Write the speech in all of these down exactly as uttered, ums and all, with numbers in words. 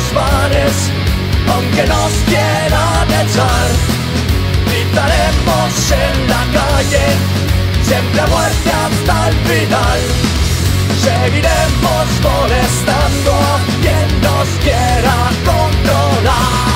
bares, aunque nos quieran echar. Gritaremos en la calle, siempre a muerte hasta el final. Seguiremos molestando a quien nos quiera controlar.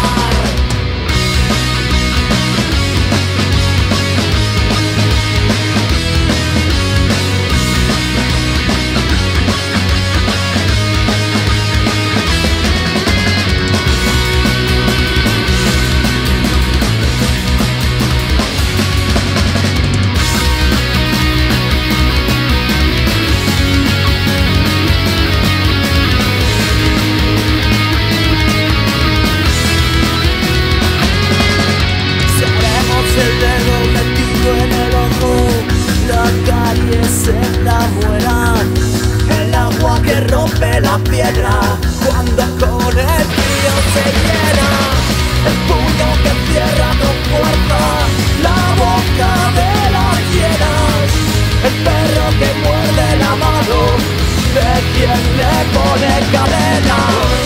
La piedra cuando con el frío se llena, el puño que cierra con fuerza la boca de las hienas, el perro que muerde la mano de quien le pone cadenas,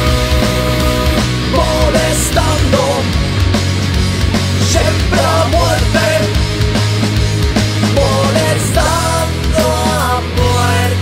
molestando siempre a muerte, molestando a muerte.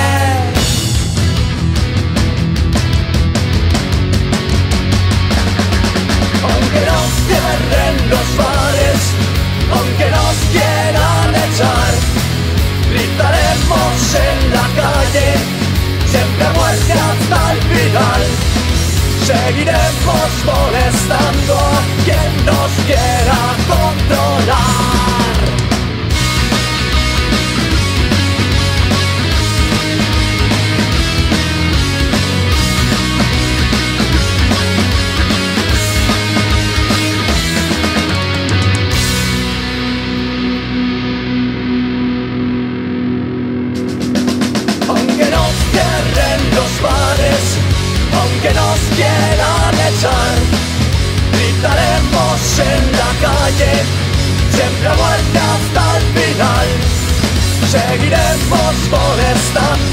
Los bares, aunque nos quieran echar, gritaremos en la calle, siempre a muerte hasta el final. Seguiremos molestando a quien nos quiera controlar. Aunque nos quieran echar, gritaremos en la calle, siempre a muerte hasta el final. Seguiremos molestando